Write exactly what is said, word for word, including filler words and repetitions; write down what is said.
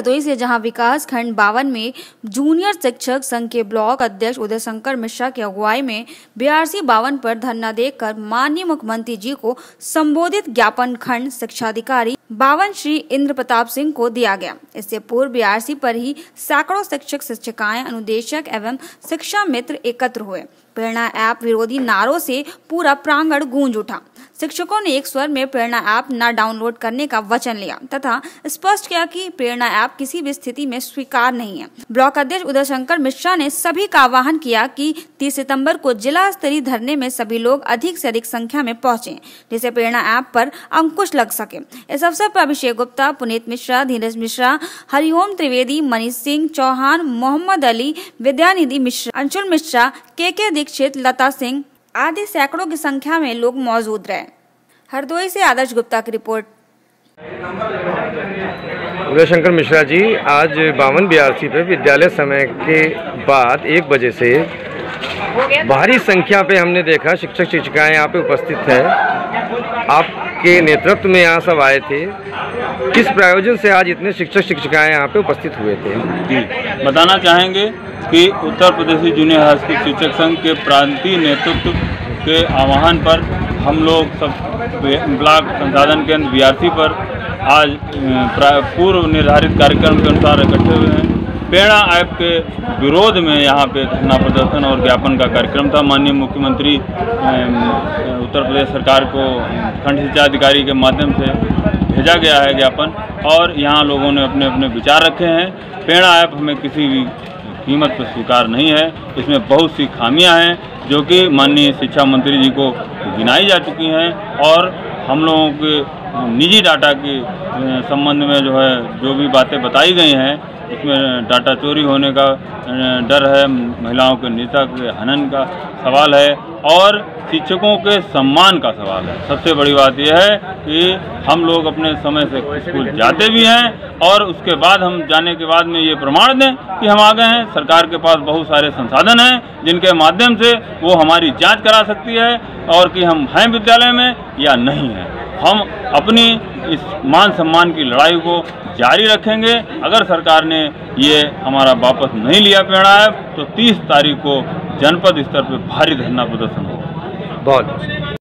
हरदोई से, जहां विकास खंड बावन में जूनियर शिक्षक संघ के ब्लॉक अध्यक्ष उदय शंकर मिश्रा की अगुवाई में बीआरसी बावन पर धरना देकर माननीय मुख्यमंत्री जी को संबोधित ज्ञापन खंड शिक्षाधिकारी बावन श्री इंद्र प्रताप सिंह को दिया गया। इससे पूर्व बीआरसी पर ही सैकड़ों शिक्षक, शिक्षिकाएं, अनुदेशक एवं शिक्षा मित्र एकत्र हुए। प्रेरणा ऐप विरोधी नारों से पूरा प्रांगण गूंज उठा। शिक्षकों ने एक स्वर में प्रेरणा ऐप न डाउनलोड करने का वचन लिया तथा स्पष्ट किया कि प्रेरणा ऐप किसी भी स्थिति में स्वीकार नहीं है। ब्लॉक अध्यक्ष उदय शंकर मिश्रा ने सभी का आह्वान किया कि तीस सितंबर को जिला स्तरीय धरने में सभी लोग अधिक से अधिक संख्या में पहुंचे, जिससे प्रेरणा ऐप पर अंकुश लग सके। इस अवसर पर अभिषेक गुप्ता, पुनीत मिश्रा, धीरज मिश्रा, हरिओम त्रिवेदी, मनीष सिंह चौहान, मोहम्मद अली, विद्यानिधि मिश्रा, अंशुल मिश्रा, के के दीक्षित, लता सिंह आदि सैकड़ों की संख्या में लोग मौजूद रहे। हरदोई से आदर्श गुप्ता की रिपोर्ट। उदय शंकर मिश्रा जी आज बावन बीआरसी पे विद्यालय समय के बाद एक बजे से भारी संख्या पे हमने देखा शिक्षक शिक्षिकाएं यहाँ पे उपस्थित हैं। आपके नेतृत्व में यहाँ सब आए थे। किस प्रयोजन से आज इतने शिक्षक शिक्षिकाएं यहाँ पे उपस्थित हुए थे? जी बताना चाहेंगे कि Uttar Pradesh junior high school शिक्षक संघ के प्रांतीय नेतृत्व के आह्वान पर हम लोग सब ब्लॉक संसाधन केंद्र बीआरसी पर आज पूर्व निर्धारित कार्यक्रम के अनुसार इकट्ठे हुए हैं। प्रेरणा ऐप के विरोध में यहाँ पे धरना प्रदर्शन और ज्ञापन का कार्यक्रम था। माननीय मुख्यमंत्री उत्तर प्रदेश सरकार को खंड शिक्षाधिकारी के माध्यम से भेजा गया है ज्ञापन, और यहाँ लोगों ने अपने अपने विचार रखे हैं। प्रेरणा ऐप हमें किसी भी कीमत पर स्वीकार नहीं है। इसमें बहुत सी खामियां हैं जो कि माननीय शिक्षा मंत्री जी को गिनाई जा चुकी हैं, और हम लोगों के निजी डाटा के संबंध में जो है जो भी बातें बताई गई हैं उसमें डाटा चोरी होने का डर है, महिलाओं के निजता के हनन का सवाल है और शिक्षकों के सम्मान का सवाल है। सबसे बड़ी बात यह है कि हम लोग अपने समय से स्कूल जाते भी हैं और उसके बाद हम जाने के बाद में ये प्रमाण दें कि हम आ गए हैं। सरकार के पास बहुत सारे संसाधन हैं जिनके माध्यम से वो हमारी जांच करा सकती है और कि हम हैं विद्यालय में या नहीं हैं। हम अपनी इस मान सम्मान की लड़ाई को जारी रखेंगे। अगर सरकार ने ये हमारा वापस नहीं लिया प्रेरणा ऐप तो तीस तारीख को जनपद स्तर पर भारी धरना प्रदर्शन होगा। बहुत